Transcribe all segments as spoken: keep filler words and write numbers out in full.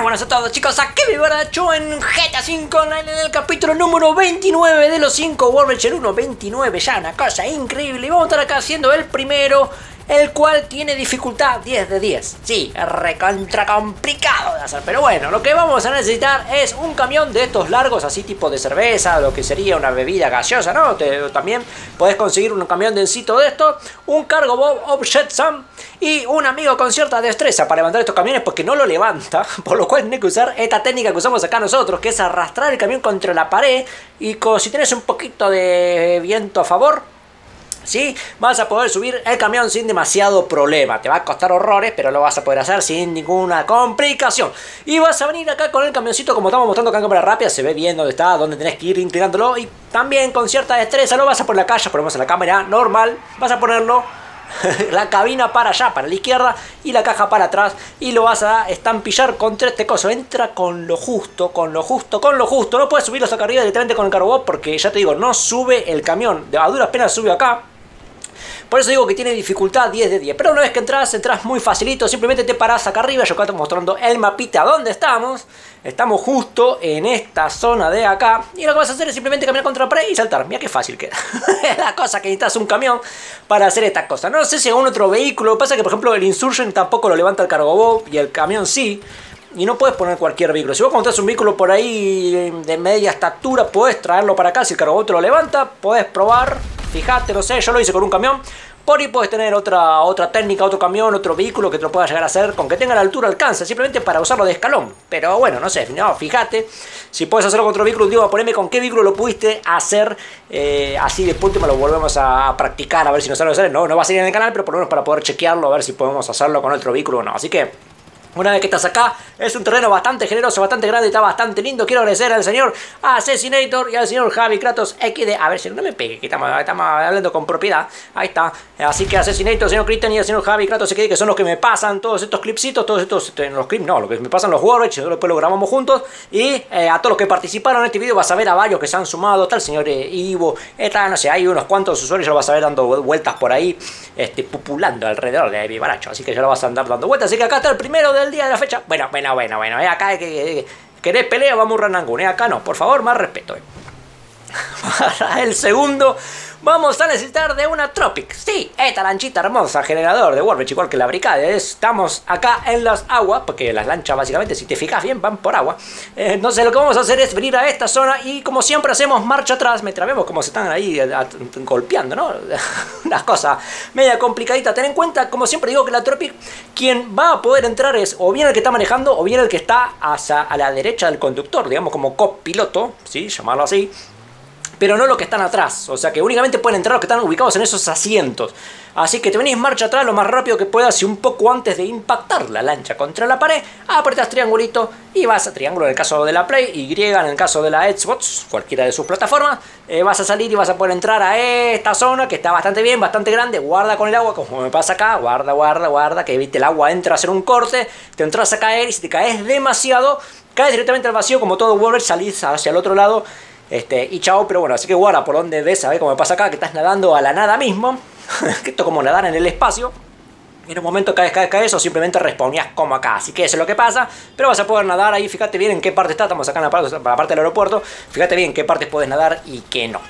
buenas a todos, chicos, aquí mi Baracho en G T A cinco Online en el capítulo número veintinueve de los cinco World War uno, veintinueve, ya una cosa increíble. Y vamos a estar acá haciendo el primero, el cual tiene dificultad diez de diez. Sí, es recontra complicado de hacer, pero bueno, lo que vamos a necesitar es un camión de estos largos, así tipo de cerveza, lo que sería una bebida gaseosa, ¿no? Te, también podés conseguir un camión densito de esto, un cargo Bob Object Sam y un amigo con cierta destreza para levantar estos camiones, porque no lo levanta, por lo cual tenés que usar esta técnica que usamos acá nosotros, que es arrastrar el camión contra la pared, y con, si tenés un poquito de viento a favor, ¿sí? Vas a poder subir el camión sin demasiado problema. Te va a costar horrores, pero lo vas a poder hacer sin ninguna complicación. Y vas a venir acá con el camioncito, como estamos mostrando acá en cámara rápida. Se ve bien dónde está, dónde tenés que ir inclinándolo. Y también con cierta destreza lo vas a poner la calle. Ponemos en la cámara normal. Vas a ponerlo la cabina para allá, para la izquierda, y la caja para atrás, y lo vas a estampillar contra este coso. Entra con lo justo, con lo justo, con lo justo. No puedes subirlos acá arriba directamente con el cargo, porque ya te digo, no sube el camión. A duras penas sube acá. Por eso digo que tiene dificultad diez de diez. Pero una vez que entras, entras muy facilito. Simplemente te parás acá arriba. Yo acá estoy mostrando el mapita donde estamos. Estamos justo en esta zona de acá. Y lo que vas a hacer es simplemente caminar contra la pared y saltar. Mira qué fácil queda. Es la cosa que necesitas un camión para hacer esta cosa. No sé si algún otro vehículo. Lo que pasa es que, por ejemplo, el Insurgent tampoco lo levanta el cargo bob. Y el camión sí. Y no puedes poner cualquier vehículo. Si vos encontrás un vehículo por ahí de media estatura, podés traerlo para acá. Si el cargo bob te lo levanta, podés probar. Fíjate, no sé, yo lo hice con un camión. Por ahí puedes tener otra, otra técnica, otro camión, otro vehículo que te lo pueda llegar a hacer con que tenga la altura alcanza, simplemente para usarlo de escalón. Pero bueno, no sé, no, fíjate, si puedes hacerlo con otro vehículo, digo, poneme con qué vehículo lo pudiste hacer, eh, así de último lo volvemos a, a practicar, a ver si nos sale o sale. No, no va a salir en el canal, pero por lo menos para poder chequearlo, a ver si podemos hacerlo con otro vehículo o no. Así que una vez que estás acá, es un terreno bastante generoso, bastante grande, está bastante lindo. Quiero agradecer al señor Asesinator y al señor Javi Kratos X D. A ver si no me pegue, que estamos, estamos hablando con propiedad. Ahí está. Así que Asesinator, el señor Cristian y el señor Javi Kratos X D, que son los que me pasan todos estos clipsitos, todos estos, los clips, no, lo que me pasan los Warwatch, después lo grabamos juntos. Y eh, a todos los que participaron en este video, vas a ver a varios que se han sumado. Está el señor eh, Ivo, está, no sé, hay unos cuantos usuarios, ya lo vas a ver dando vueltas por ahí, este, populando alrededor de mi baracho. Así que ya lo vas a andar dando vueltas. Así que acá está el primero del día de la fecha. Bueno, bueno, bueno, bueno, eh, acá que, que, que querés pelea, vamos a Ranangun, eh, acá no, por favor, más respeto. Eh. Para el segundo vamos a necesitar de una Tropic. Sí, esta lanchita hermosa, generador de Warwatch, igual que la Bricade. Estamos acá en las aguas, porque las lanchas básicamente, si te fijas bien, van por agua. Eh, entonces lo que vamos a hacer es venir a esta zona y como siempre hacemos marcha atrás. Me trabemos como se están ahí a, a, golpeando, ¿no? Unas cosas media complicaditas. Ten en cuenta, como siempre digo, que la Tropic, quien va a poder entrar es o bien el que está manejando o bien el que está hacia a la derecha del conductor, digamos como copiloto, ¿sí? Llamarlo así. Pero no los que están atrás, o sea que únicamente pueden entrar los que están ubicados en esos asientos. Así que te venís marcha atrás lo más rápido que puedas y un poco antes de impactar la lancha contra la pared, apretas triangulito y vas a triángulo en el caso de la Play, Y en el caso de la Xbox, cualquiera de sus plataformas. Eh, vas a salir y vas a poder entrar a esta zona que está bastante bien, bastante grande. Guarda con el agua, como me pasa acá, guarda, guarda, guarda, que viste el agua entra a hacer un corte, te entras a caer y si te caes demasiado, caes directamente al vacío como todo Warwatch, salís hacia el otro lado. Este, y chao, pero bueno, así que guarda por donde ves, a ver cómo me pasa acá, que estás nadando a la nada mismo. Que esto es como nadar en el espacio. En un momento caes, caes, caes o simplemente respawneas como acá. Así que eso es lo que pasa, pero vas a poder nadar ahí, fíjate bien en qué parte está. Estamos acá en la parte, la parte del aeropuerto. Fíjate bien en qué partes puedes nadar y qué no.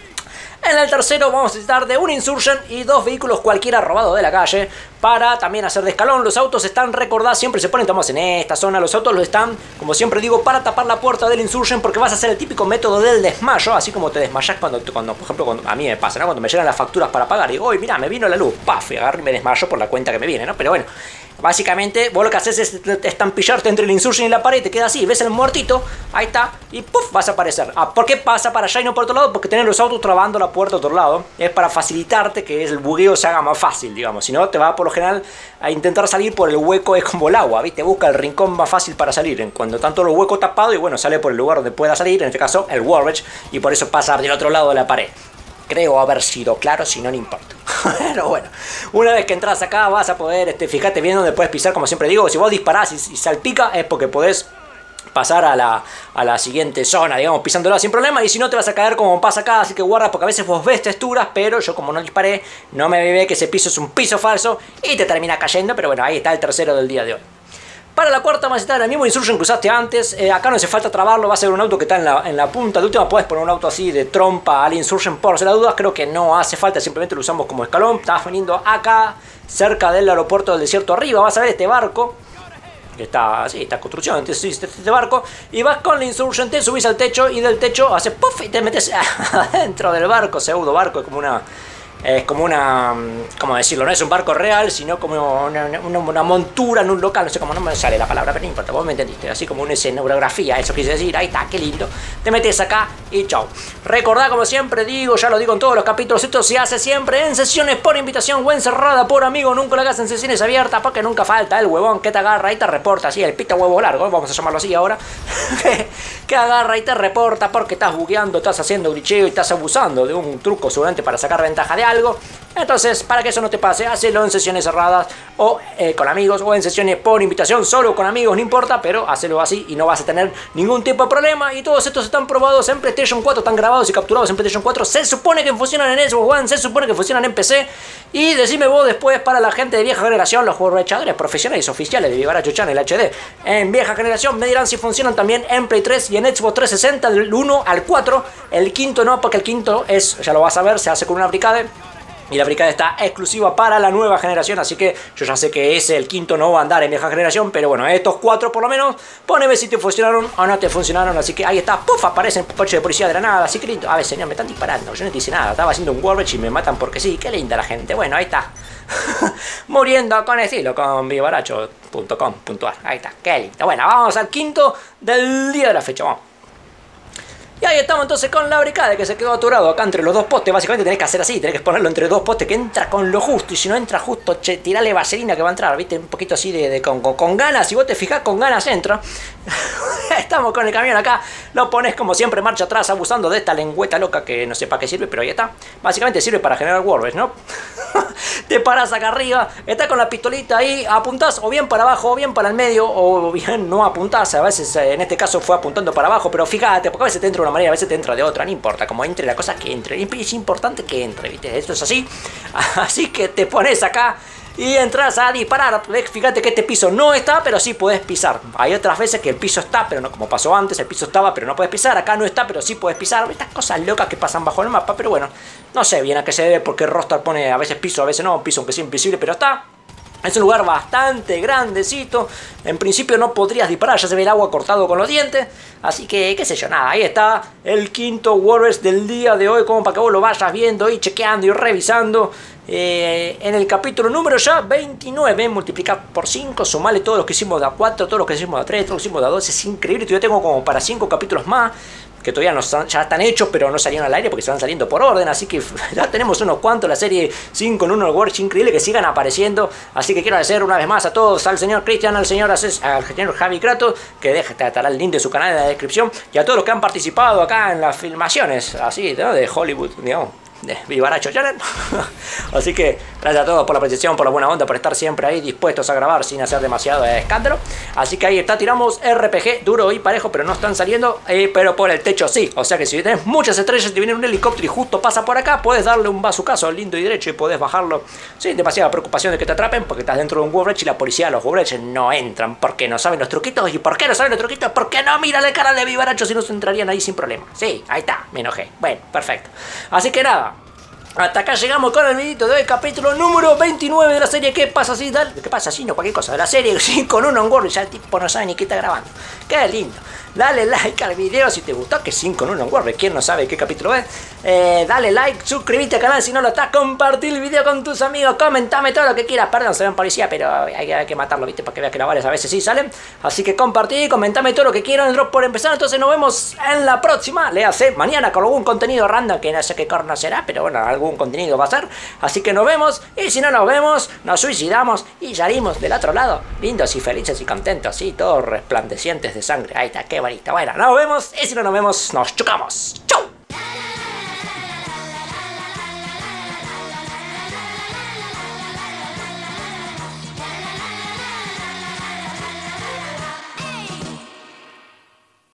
En el tercero vamos a necesitar de un Insurgent y dos vehículos cualquiera robados de la calle para también hacer de escalón. Los autos están, recordad, siempre se ponen, estamos en esta zona, los autos lo están, como siempre digo, para tapar la puerta del Insurgent, porque vas a hacer el típico método del desmayo, así como te desmayas cuando, cuando por ejemplo, cuando, a mí me pasa, ¿no? Cuando me llegan las facturas para pagar y digo, uy, mira, me vino la luz, paf, y agarro y me desmayo por la cuenta que me viene, ¿no? Pero bueno, básicamente vos lo que haces es estampillarte entre el Insurgent y la pared, te queda así, ves el muertito, ahí está, y puff, vas a aparecer. Ah, ¿por qué pasa para allá y no por otro lado? Porque tenés los autos trabando la puerta a otro lado, es para facilitarte que el bugueo se haga más fácil, digamos, si no te va por lo general a intentar salir por el hueco, es como el agua, ¿viste? Busca el rincón más fácil para salir, en cuando tanto los huecos tapados y bueno, sale por el lugar donde pueda salir, en este caso el Warwatch, y por eso pasa del otro lado de la pared. Creo haber sido claro, si no, no importa. Pero bueno, una vez que entras acá vas a poder, este, fíjate bien donde puedes pisar, como siempre digo, si vos disparás y, y salpica es porque podés pasar a la, a la siguiente zona, digamos, pisándola sin problema, y si no te vas a caer como pasa acá, así que guarda, porque a veces vos ves texturas, pero yo como no disparé, no me ve que ese piso es un piso falso y te termina cayendo, pero bueno, ahí está el tercero del día de hoy. Para la cuarta vas a estar el mismo Insurgent que usaste antes. Eh, acá no hace falta trabarlo, va a ser un auto que está en la, en la punta. De última puedes poner un auto así de trompa al Insurgent por si las dudas. Creo que no hace falta, simplemente lo usamos como escalón. Estás viniendo acá, cerca del aeropuerto del desierto arriba. Vas a ver este barco. Que está así, está en construcción, entonces este, este barco. Y vas con el Insurgent, te subís al techo y del techo haces puff y te metes adentro del barco, pseudo barco, es como una... Es como una, ¿cómo decirlo? No es un barco real, sino como una, una, una montura en un local. No sé cómo, no me sale la palabra, pero no importa, vos me entendiste. Así como una escenografía, eso quise decir. Ahí está, qué lindo. Te metes acá y chau. Recordá, como siempre digo, ya lo digo en todos los capítulos, esto se hace siempre en sesiones por invitación o encerrada por amigo. Nunca lo hagas en sesiones abiertas porque nunca falta el huevón que te agarra y te reporta. Así, el pita huevo largo, vamos a llamarlo así ahora. Que agarra y te reporta porque estás bugueando, estás haciendo glitcheo y estás abusando de un truco seguramente para sacar ventaja de algo. Entonces, para que eso no te pase, hacelo en sesiones cerradas o eh, con amigos, o en sesiones por invitación, solo con amigos, no importa, pero hacelo así y no vas a tener ningún tipo de problema. Y todos estos están probados en PlayStation cuatro, están grabados y capturados en PlayStation cuatro. Se supone que funcionan en Xbox One, se supone que funcionan en P C. Y decime vos después, para la gente de vieja generación, los jugadores profesionales oficiales de Vivaracho Channel H D en vieja generación, me dirán si funcionan también en Play tres y en Xbox trescientos sesenta del uno al cuatro. El quinto no, porque el quinto es, ya lo vas a ver, se hace con una bricade. Y la bricada está exclusiva para la nueva generación, así que yo ya sé que ese, el quinto, no va a andar en vieja generación, pero bueno, estos cuatro por lo menos, poneme si te funcionaron o no te funcionaron, así que ahí está, ¡puf! Aparece el coche de policía de la nada, así que lindo. A ver, señor, me están disparando, yo no te hice nada, estaba haciendo un warbridge y me matan porque sí, qué linda la gente. Bueno, ahí está, muriendo con estilo, con vivaracho punto com punto a r, ahí está, qué lindo. Bueno, vamos al quinto del día de la fecha, vamos. Y ahí estamos entonces con la bricada que se quedó aturado acá entre los dos postes. Básicamente tenés que hacer así, tenés que ponerlo entre dos postes que entra con lo justo. Y si no entra justo, che, tirale vaselina que va a entrar, viste, un poquito así de, de con, con, con ganas. Si vos te fijás, con ganas entra. Estamos con el camión acá, lo pones como siempre marcha atrás, abusando de esta lengüeta loca que no sé para qué sirve, pero ahí está. Básicamente sirve para generar warbridge, ¿no? Te paras acá arriba, estás con la pistolita ahí, apuntás o bien para abajo o bien para el medio, o bien no apuntás. A veces, en este caso fue apuntando para abajo, pero fíjate, porque a veces te entra de una manera, a veces te entra de otra, no importa, como entre la cosa que entre, es importante que entre, ¿viste? Esto es así, así que te pones acá y entras a disparar. Fíjate que este piso no está, pero sí puedes pisar. Hay otras veces que el piso está, pero no, como pasó antes, el piso estaba, pero no puedes pisar. Acá no está, pero sí puedes pisar. Estas cosas locas que pasan bajo el mapa, pero bueno, no sé bien a qué se debe, porque Rockstar pone a veces piso, a veces no, piso aunque sea invisible, pero está. Es un lugar bastante grandecito. En principio no podrías disparar, ya se ve el agua cortado con los dientes. Así que, qué sé yo, nada. Ahí está el quinto warbridge del día de hoy, como para que vos lo vayas viendo y chequeando y revisando. Eh, en el capítulo número ya veintinueve, multiplica por cinco, sumale todos los que hicimos de a cuatro, todos los que hicimos de a tres, todos los que hicimos de a dos. Es increíble, yo tengo como para cinco capítulos más que todavía no están, ya están hechos, pero no salieron al aire porque se van saliendo por orden. Así que ya tenemos unos cuantos, la serie cinco en uno, Warbridge increíble, que sigan apareciendo. Así que quiero agradecer una vez más a todos, al señor Cristian, al señor, al señor Javi Kratos, que deja, estará el link de su canal en la descripción, y a todos los que han participado acá en las filmaciones, así, ¿no? De Hollywood, digamos, de Vivaracho Channel. Así que gracias a todos por la apreciación, por la buena onda, por estar siempre ahí dispuestos a grabar sin hacer demasiado escándalo. Así que ahí está, tiramos R P G duro y parejo, pero no están saliendo, eh, pero por el techo sí. O sea que si tenés muchas estrellas y te viene un helicóptero y justo pasa por acá, puedes darle un bazucazo lindo y derecho y podés bajarlo sin demasiada preocupación de que te atrapen, porque estás dentro de un warbridge y la policía, los warbridges no entran porque no saben los truquitos. ¿Y por qué no saben los truquitos? Porque no miran el canal de Vivaracho, si no se entrarían ahí sin problema. Sí, ahí está, me enojé. Bueno, perfecto. Así que nada, hasta acá llegamos con el videito de hoy, capítulo número veintinueve de la serie ¿Qué pasa si tal? ¿Qué pasa si no? Cualquier cosa. De la serie cinco en uno en Warbridge, ya el tipo no sabe ni qué está grabando. Qué lindo. Dale like al video si te gustó, que cinco en uno en Warbridge, ¿quién no sabe qué capítulo es? Eh, dale like, suscríbete al canal si no lo estás, compartir el video con tus amigos, comentame todo lo que quieras. Perdón, se ven policía, pero hay, hay que matarlo, ¿viste? Para que veas que las balas a veces sí salen. Así que compartí, comentame todo lo que quieran. El drop por empezar, entonces nos vemos en la próxima. Léase mañana con algún contenido random, que no sé qué corno será, pero bueno, algún contenido va a ser. Así que nos vemos, y si no nos vemos, nos suicidamos y salimos del otro lado, lindos y felices y contentos, y todos resplandecientes de sangre. Ahí está, qué bonito. Bueno, nos vemos, y si no nos vemos, nos chocamos. ¡Chau!